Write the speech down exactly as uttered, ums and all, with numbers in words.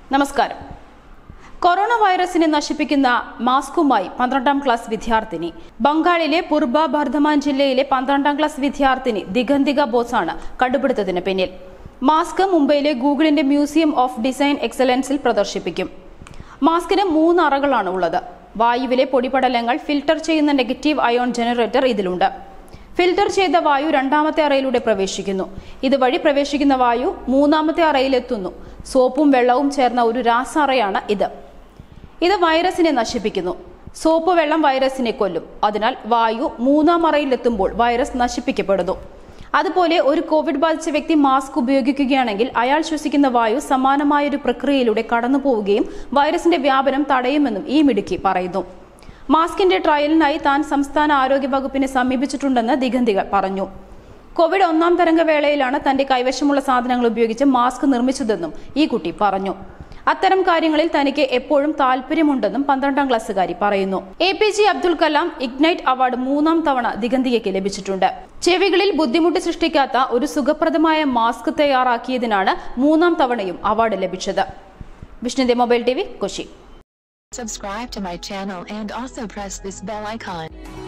നമസ്കാരം. കൊറോണ വൈറസിനെ നശിപ്പിക്കുന്ന മാസ്കുമായി പന്ത്രണ്ടാം ക്ലാസ് വിദ്യാർത്ഥിനി. ബംഗാളിലെ പൂർബ ബർധമാൻ ജില്ലയിലെ പന്ത്രണ്ടാം ക്ലാസ് വിദ്യാർത്ഥിനി ദിഗന്തിക ബോസാണ് കണ്ടുപിടുത്തത്തിന് പിന്നിൽ. മാസ്ക് മുംബൈയിലെ ഗൂഗിളിന്റെ മ്യൂസിയം ഓഫ് ഡിസൈൻ എക്സലൻസിൽ പ്രദർശിപ്പിക്കും. മാസ്കിന് മൂന്ന് അറകളാണ് ഉള്ളത്. വായുവിലെ പൊടിപടലങ്ങൾ ഫിൽട്ടർ ചെയ്യുന്ന നെഗറ്റീവ് അയോൺ ജനറേറ്റർ ഇതിലുണ്ട്. ഫിൽട്ടർ ചെയ്ത വായു രണ്ടാമത്തെ അറയിലൂടെ പ്രവേശിക്കുന്നു. ഇതുവഴി പ്രവേശിക്കുന്ന വായു മൂന്നാമത്തെ അറയിലെത്തുന്നു. സോപ്പും വെള്ളവും ചേർന്ന ഒരു രാസ അറയാണ് ഇത്. ഇത് വൈറസിനെ നശിപ്പിക്കുന്നു. സോപ്പ് വെള്ളം വൈറസിനെ കൊല്ലും. അതിനാൽ വായു മൂന്നാം അറയിലെത്തുമ്പോൾ വൈറസ് നശിപ്പിക്കപ്പെടുന്നു. അതുപോലെ ഒരു കോവിഡ് ബാധിച്ച വ്യക്തി മാസ്ക് ഉപയോഗിക്കുകയാണെങ്കിൽ അയാൾ ശ്വസിക്കുന്ന വായു സമാനമായൊരു പ്രക്രിയയിലൂടെ കടന്നു പോവുകയും വൈറസിന്റെ വ്യാപനം തടയുമെന്നും ഈ മിടുക്കി പറയുന്നു. മാസ്കിന്റെ ട്രയലിനായി താൻ സംസ്ഥാന ആരോഗ്യ വകുപ്പിനെ സമീപിച്ചിട്ടുണ്ടെന്ന് ദിഗന്തിക പറഞ്ഞു. കോവിഡ് ഒന്നാം തരംഗ വേളയിലാണ് തന്റെ കൈവശമുള്ള സാധനങ്ങൾ ഉപയോഗിച്ച് മാസ്ക് നിർമ്മിച്ചതെന്നും ഈ കുട്ടി പറഞ്ഞു. അത്തരം കാര്യങ്ങളിൽ തനിക്ക് എപ്പോഴും താല്പര്യമുണ്ടെന്നും പന്ത്രണ്ടാം ക്ലാസ്സുകാരി പറയുന്നു. A P J Abdul Kalam ignite award മൂന്നാം തവണ ദിഗന്തികയ്ക്ക് ലഭിച്ചിട്ടുണ്ട്. ചെവികളിൽ ബുദ്ധിമുട്ട് സൃഷ്ടിക്കാത്ത ഒരു സുഖപ്രദമായ മാസ്ക് തയ്യാറാക്കിയതിനാണ് മൂന്നാം തവണയും അവാർഡ് ലഭിച്ചത്. വിഷ്ണുന്റെ mobile T V, Kochi. Subscribe to my channel and also press this bell icon.